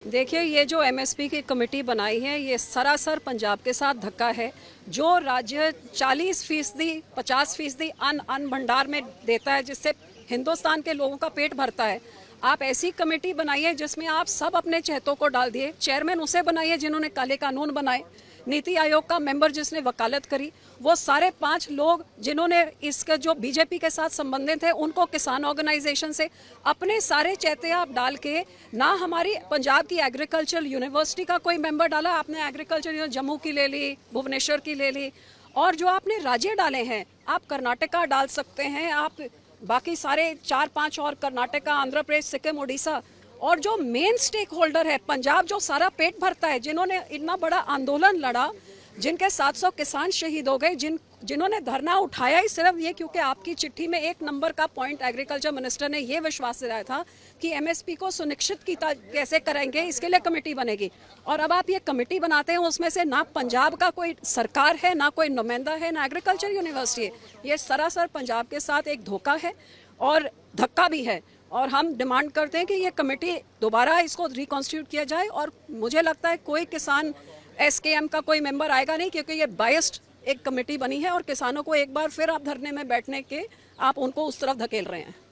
देखिए, ये जो एमएसपी की कमेटी बनाई है, ये सरासर पंजाब के साथ धक्का है। जो राज्य 40%, 50% अन्न भंडार में देता है, जिससे हिंदुस्तान के लोगों का पेट भरता है, आप ऐसी कमेटी बनाइए जिसमें आप सब अपने चहेतों को डाल दिए। चेयरमैन उसे बनाइए जिन्होंने काले कानून बनाए, नीति आयोग का मेंबर जिसने वकालत करी, वो सारे 5 लोग जिन्होंने इसके जो बीजेपी के साथ संबंधित थे, उनको किसान ऑर्गेनाइजेशन से अपने सारे चहेते आप डाल के, ना हमारी पंजाब की एग्रीकल्चर यूनिवर्सिटी का कोई मेंबर डाला, आपने एग्रीकल्चर जम्मू की ले ली, भुवनेश्वर की ले ली, और जो आपने राज्य डाले हैं, आप कर्नाटका डाल सकते हैं, आप बाकी सारे 4-5 और कर्नाटका, आंध्र प्रदेश, सिक्किम, उड़ीसा, और जो मेन स्टेक होल्डर है पंजाब, जो सारा पेट भरता है, जिन्होंने इतना बड़ा आंदोलन लड़ा, जिनके 700 किसान शहीद हो गए, जिन्होंने धरना उठाया ही सिर्फ ये क्योंकि आपकी चिट्ठी में 1 नंबर का पॉइंट एग्रीकल्चर मिनिस्टर ने ये विश्वास दिलाया था कि एमएसपी को सुनिश्चित कैसे करेंगे, इसके लिए कमेटी बनेगी। और अब आप ये कमेटी बनाते हैं, उसमें से ना पंजाब का कोई सरकार है, ना कोई नुमाइंदा है, ना एग्रीकल्चर यूनिवर्सिटी है। ये सरासर पंजाब के साथ एक धोखा है और धक्का भी है। और हम डिमांड करते हैं कि ये कमेटी दोबारा इसको रिकॉन्स्टिट्यूट किया जाए। और मुझे लगता है कोई किसान एसकेएम का कोई मेंबर आएगा नहीं, क्योंकि ये बायस्ड एक कमेटी बनी है और किसानों को एक बार फिर आप धरने में बैठने के आप उनको उस तरफ धकेल रहे हैं।